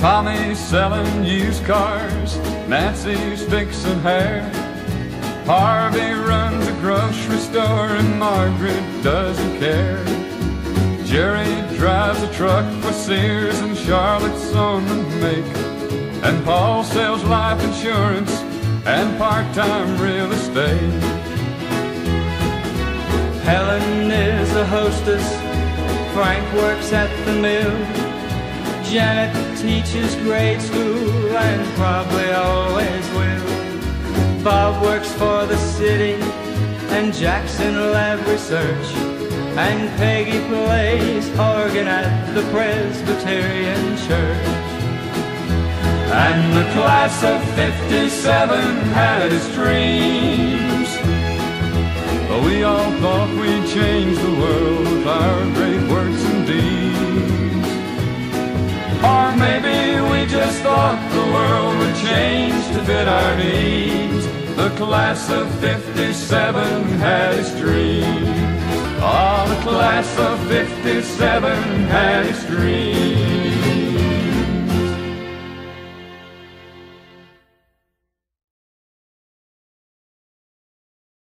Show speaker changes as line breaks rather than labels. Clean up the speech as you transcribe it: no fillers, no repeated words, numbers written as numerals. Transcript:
Tommy's selling used cars, Nancy's fixing hair, Harvey runs a grocery store and Margaret doesn't care. Jerry drives a truck for Sears and Charlotte's on the make, and Paul sells life insurance and part-time real estate.
Helen is a hostess, Frank works at the mill, Janet teaches grade school and probably always will. Bob works for the city and Jack's in lab research, and Peggy plays organ at the Presbyterian Church.
And the class of '57 had its dreams, but we all thought we'd change the world with our great works and deeds. Or maybe we just thought the world would change to fit our needs. The class of '57 had its dreams. Oh, the class of '57 had its dreams.